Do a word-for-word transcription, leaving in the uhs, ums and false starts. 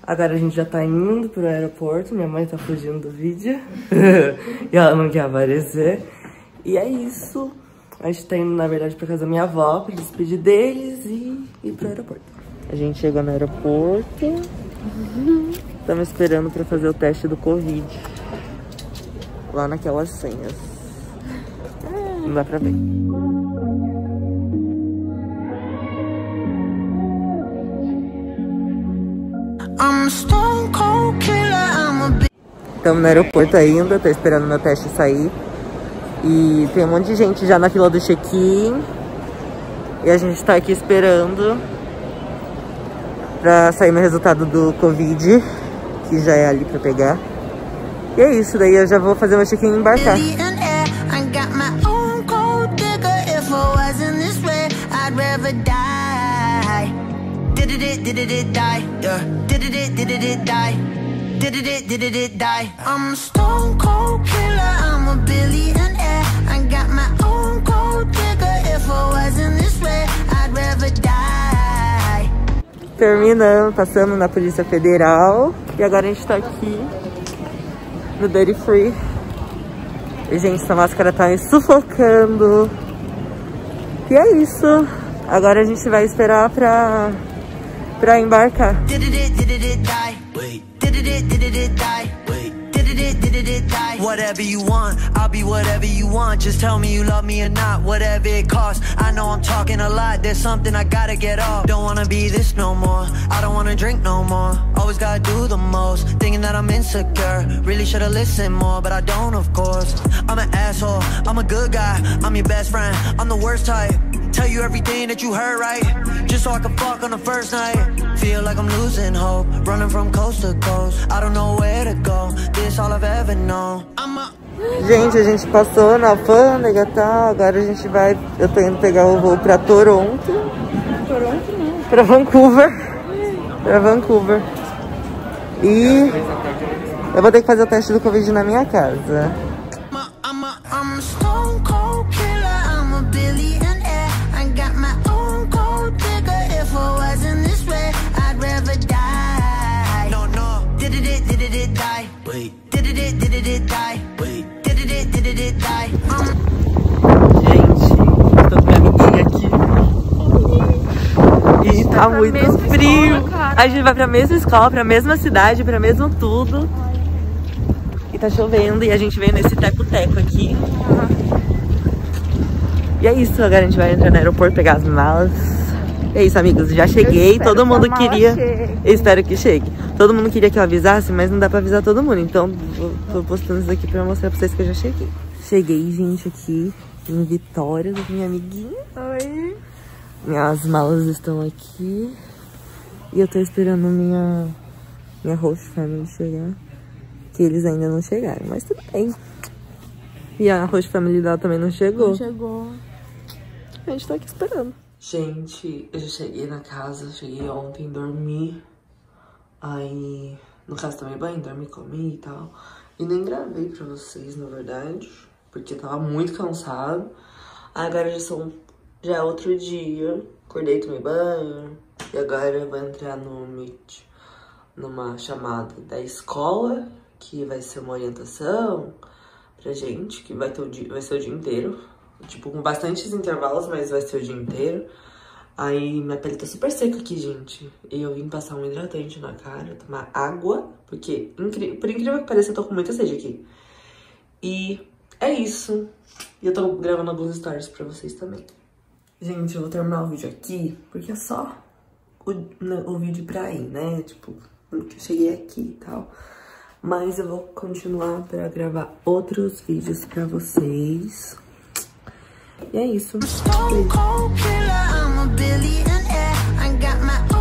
Agora a gente já tá indo pro aeroporto. Minha mãe tá fugindo do vídeo. E ela não quer aparecer. E é isso. A gente tá indo, na verdade, pra casa da minha avó, pra despedir deles e ir pro aeroporto. A gente chegou no aeroporto. Estamos esperando pra fazer o teste do Covid. Lá naquelas senhas. Não dá pra ver. Estamos no aeroporto ainda, tô esperando meu teste sair. E tem um monte de gente já na fila do check-in. E a gente tá aqui esperando pra sair meu resultado do Covid, que já é ali pra pegar. E é isso, daí eu já vou fazer meu check-in e embarcar. Terminando, passando na Polícia Federal. E agora a gente tá aqui no Duty Free. E, gente, essa máscara tá me sufocando. E é isso. Agora a gente vai esperar pra, pra embarcar. Whatever you want, I'll be whatever you want. Just tell me you love me or not, whatever it costs. I know I'm talking a lot, there's something I gotta get off. Don't wanna be this no more, I don't wanna drink no more. Always gotta do the most, thinking that I'm insecure. Really should've listened more, but I don't, of course. I'm an asshole, I'm a good guy, I'm your best friend, I'm the worst type. Tell you everything that you heard right, just so I can fuck on the first night. Feel like I'm losing hope, running from coast to coast. I don't know where to go, this all I've ever known. I'm a... Gente, a gente passou na alfândega e tal. Agora a gente vai, eu tô indo pegar o voo pra Toronto. Toronto não. Pra Vancouver. Pra Vancouver. E eu vou ter que fazer o teste do Covid na minha casa. Gente, tô com minha amiguinha aqui. E tá muito frio. A gente vai pra mesma escola, pra mesma cidade, pra mesmo tudo. E tá chovendo e a gente veio nesse teco-teco aqui. E é isso, agora a gente vai entrar no aeroporto, pegar as malas. É isso, amigos, já cheguei, todo mundo queria... Eu espero que chegue. Todo mundo queria que eu avisasse, mas não dá pra avisar todo mundo. Então, vou, tô postando isso aqui pra mostrar pra vocês que eu já cheguei. Cheguei, gente, aqui em Vitória, com minha amiguinha. Oi! Minhas malas estão aqui. E eu tô esperando minha, minha host family chegar. Que eles ainda não chegaram, mas tudo bem. E a host family dela também não chegou. Não chegou. A gente tá aqui esperando. Gente, eu já cheguei na casa, cheguei ontem, dormi. Aí, no caso, tomei banho, dormi, comi e tal. E nem gravei pra vocês, na verdade, porque eu tava muito cansado. Agora já são, já é outro dia, acordei, tomei banho. E agora eu vou entrar no Meet, numa chamada da escola, que vai ser uma orientação pra gente, que vai, ter o dia, vai ser o dia inteiro. Tipo, com bastantes intervalos, mas vai ser o dia inteiro. Aí minha pele tá super seca aqui, gente. E eu vim passar um hidratante na cara, tomar água, porque, por incrível que pareça, eu tô com muita sede aqui. E é isso. E eu tô gravando alguns stories pra vocês também. Gente, eu vou terminar o vídeo aqui, porque é só o, o vídeo pra ir, né? Tipo, que eu cheguei aqui e tal. Mas eu vou continuar pra gravar outros vídeos pra vocês. E é isso. Beijo.